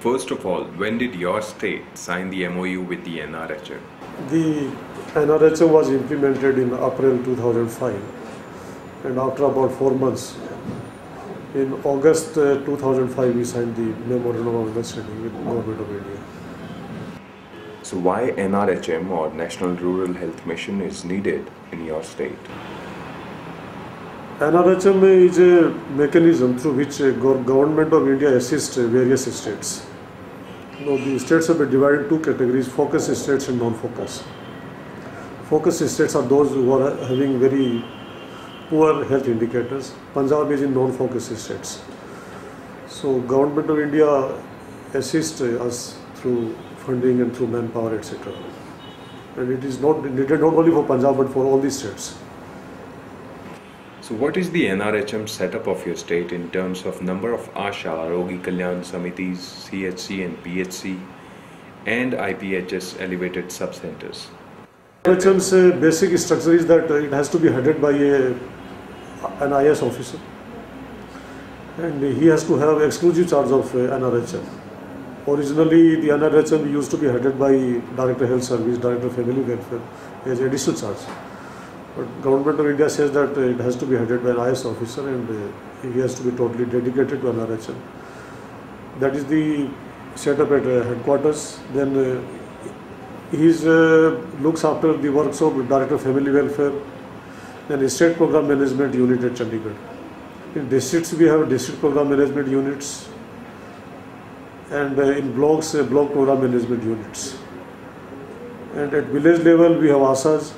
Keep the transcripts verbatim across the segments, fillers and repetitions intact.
First of all, when did your state sign the M O U with the N R H M? The N R H M was implemented in April two thousand five, and after about four months, in August uh, two thousand five, we signed the Memorandum of Understanding with the Government of India. So why N R H M or National Rural Health Mission is needed in your state? N R H M is a mechanism through which uh, Government of India assists uh, various states. You know, the states have been divided into two categories: focus states and non-focus. Focus states are those who are having very poor health indicators. Punjab is in non-focus states. So Government of India assists us through funding and through manpower, et cetera. And it is not needed not only for Punjab but for all the states. So what is the N R H M setup of your state in terms of number of ASHA, Rogi Kalyan Samitis, C H C and P H C and I P H S elevated sub-centers? N R H M's uh, basic structure is that uh, it has to be headed by a, an I A S officer, and he has to have exclusive charge of uh, N R H M. Originally, the N R H M used to be headed by Director Health Service, Director Family Welfare as additional charge. But Government of India says that uh, it has to be headed by an I A S officer, and uh, he has to be totally dedicated to N R H M. That is the setup at uh, headquarters. Then uh, he uh, looks after the works of Director Family Welfare and State Program Management Unit at Chandigarh. In districts we have district program management units, and uh, in blocks uh, block program management units. And at village level we have ASAs.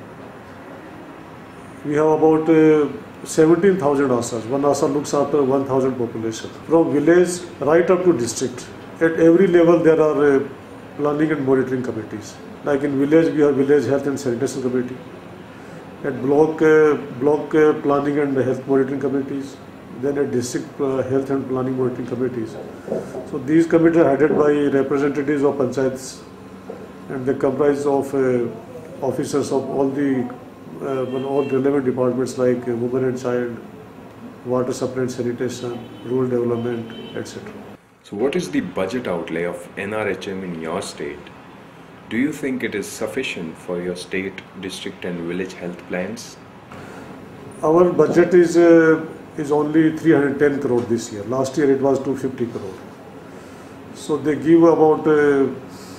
We have about uh, seventeen thousand ASAs. One ASA looks after one thousand population. From village right up to district, at every level there are uh, planning and monitoring committees. Like in village, we have village health and sanitation committee. At block, uh, block uh, planning and health monitoring committees. Then at district uh, health and planning monitoring committees. So these committees are headed by representatives of panchayats, and they comprise of uh, officers of all the uh, all relevant departments like uh, women and child, water supply and sanitation, rural development, et cetera. So what is the budget outlay of N R H M in your state? Do you think it is sufficient for your state, district and village health plans? Our budget is uh, is only three hundred ten crore this year. Last year it was two hundred fifty crore. So they give about, uh,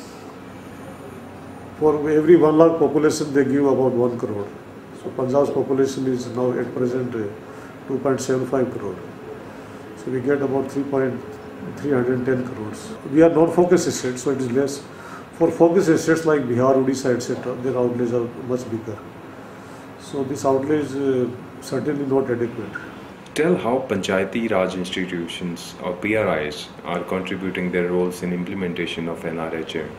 for every one lakh population they give about one crore. So Punjab's population is now at present uh, two point seven five crore. So we get about three hundred ten crores. We are non-focus states, so it is less. For focus states like Bihar, Odisha, et cetera, their outlays are much bigger. So this outlay is uh, certainly not adequate. Tell how Panchayati Raj institutions or P R Is are contributing their roles in implementation of N R H M,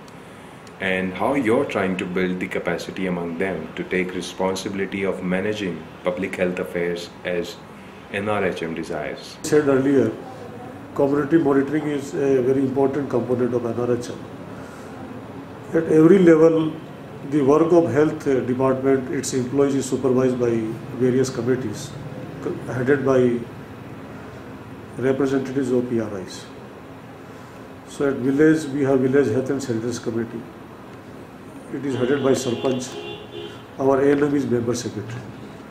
and how you're trying to build the capacity among them to take responsibility of managing public health affairs as N R H M desires. I said earlier, community monitoring is a very important component of N R H M. At every level, the work of health department, its employees is supervised by various committees headed by representatives of P R Is. So at village, we have village health and sanitation committee. It is headed by Sarpanch. Our A N M is member secretary.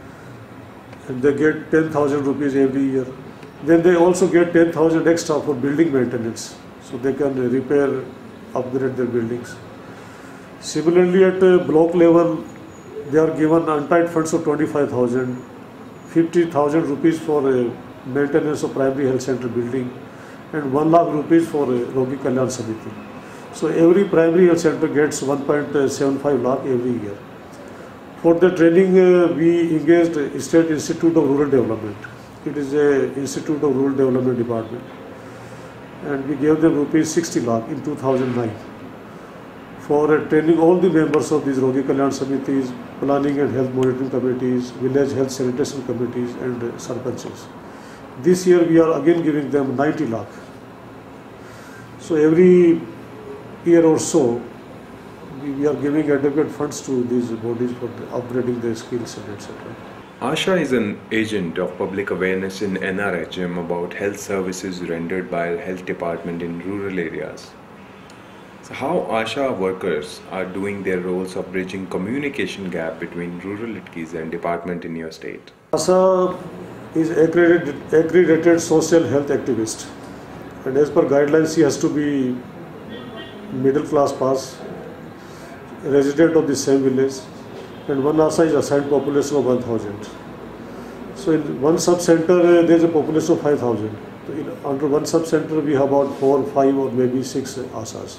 And they get ten thousand rupees every year. Then they also get ten thousand extra for building maintenance, so they can repair, upgrade their buildings. Similarly, at uh, block level, they are given untied funds of twenty-five thousand, fifty thousand rupees for uh, maintenance of primary health center building, and one lakh rupees for uh, Rogi Kalyan Samiti. So every primary health center gets one point seven five lakh every year. For the training, uh, we engaged State Institute of Rural Development. It is a Institute of Rural Development Department, and we gave them rupees sixty lakh in two thousand nine for uh, training all the members of these Rogi Kalyan Samitis, planning and health monitoring committees, village health sanitation committees, and uh, sarpanches. This year we are again giving them ninety lakh. So every year or so, we, we are giving adequate funds to these bodies for the upgrading their skills and et cetera. ASHA is an agent of public awareness in N R H M about health services rendered by health department in rural areas. So how ASHA workers are doing their roles of bridging communication gap between rural entities and department in your state? ASHA is accredited, accredited social health activist, and as per guidelines she has to be middle class pass, resident of the same village, and one ASHA is assigned population of one thousand. So in one sub-center uh, there is a population of five thousand. So in, under one sub-center we have about four, five or maybe six ASHAs.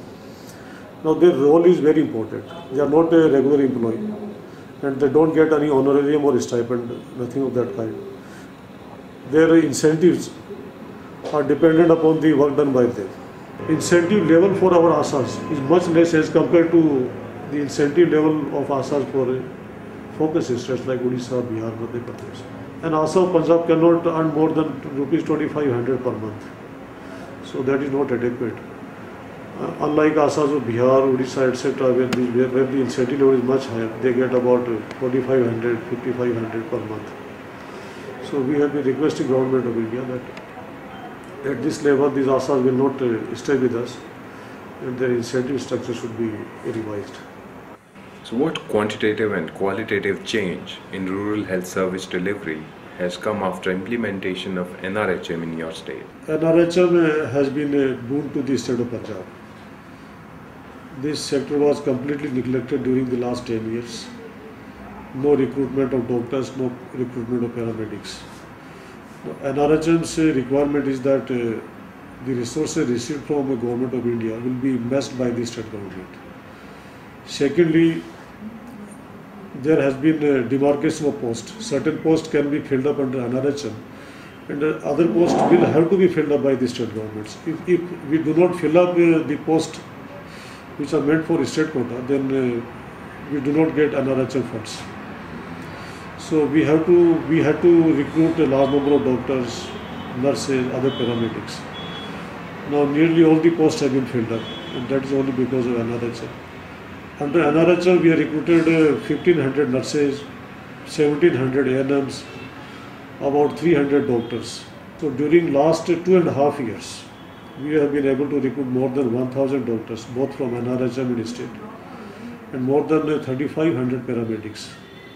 Now their role is very important. They are not a regular employee and they don't get any honorarium or stipend, nothing of that kind. Their incentives are dependent upon the work done by them. Incentive level for our ASHAs is much less as compared to the incentive level of ASHAs for focus states like Odisha, Bihar, Madhya Pradesh. An ASHA of Punjab cannot earn more than rupees twenty-five hundred per month. So that is not adequate. Uh, unlike ASHAs of Bihar, Odisha, et cetera, where the, where the incentive level is much higher, they get about forty-five hundred, fifty-five hundred per month. So we have been requesting government of India that at this level these ASHAs will not uh, stay with us and their incentive structure should be revised. So what quantitative and qualitative change in rural health service delivery has come after implementation of N R H M in your state? N R H M uh, has been a boon to the state of Punjab. This sector was completely neglected during the last ten years. No recruitment of doctors, no recruitment of paramedics. Now, N R H M's requirement is that uh, the resources received from the government of India will be invested by the state government. Secondly, there has been a demarcation of posts. Certain posts can be filled up under N R H M and uh, other posts will have to be filled up by the state governments. If, if we do not fill up uh, the posts which are meant for state quota, then uh, we do not get N R H M funds. So we have to we had to recruit a large number of doctors, nurses, other paramedics. Now nearly all the posts have been filled up, and that is only because of N R H M. Under N R H M we have recruited uh, fifteen hundred nurses, seventeen hundred A N Ms, about three hundred doctors. So during last two and a half years, we have been able to recruit more than one thousand doctors, both from N R H M and state, and more than uh, thirty-five hundred paramedics.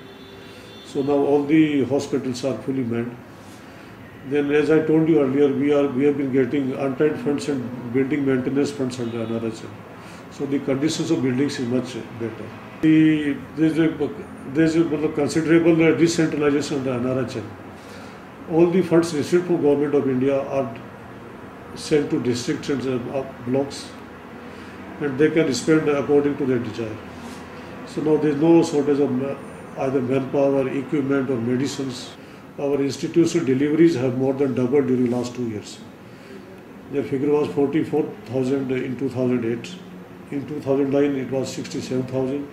So now all the hospitals are fully manned. Then, as I told you earlier, we are we have been getting untied funds and building maintenance funds under N R H M. So the conditions of buildings is much better. The, there is a, there is a considerable decentralization under N R H M. All the funds received from Government of India are sent to districts and uh, blocks, and they can spend according to their desire. So now there is no shortage of uh, either manpower, equipment or medicines. Our institutional deliveries have more than doubled during last two years. Their figure was forty-four thousand in two thousand eight. In two thousand nine it was sixty-seven thousand.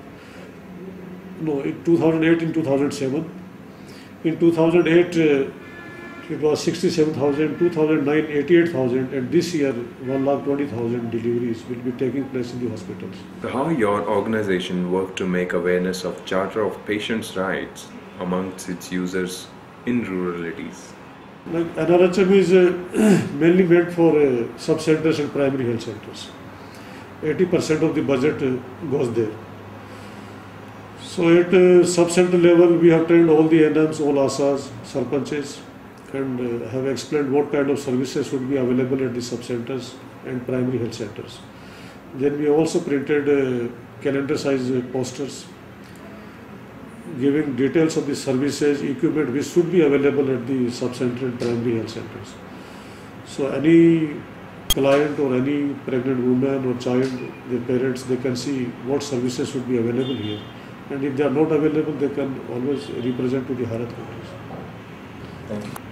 No, in two thousand eight in two thousand seven. In two thousand eight uh, it was sixty-seven thousand, two thousand nine eighty-eight thousand, and this year one lakh twenty thousand deliveries will be taking place in the hospitals. So how your organization work to make awareness of Charter of Patients' Rights amongst its users in ruralities? Like N R H M is uh, mainly meant for uh, sub-centers and primary health centers. eighty percent of the budget uh, goes there. So at uh, sub-center level we have trained all the N Ms, all ASHAs, sarpanches, and uh, have explained what kind of services should be available at the sub-centers and primary health centers. Then we also printed uh, calendar size uh, posters giving details of the services, equipment which should be available at the sub-center and primary health centers. So any client or any pregnant woman or child, their parents, they can see what services should be available here. And if they are not available, they can always represent to the higher authorities. Thank you.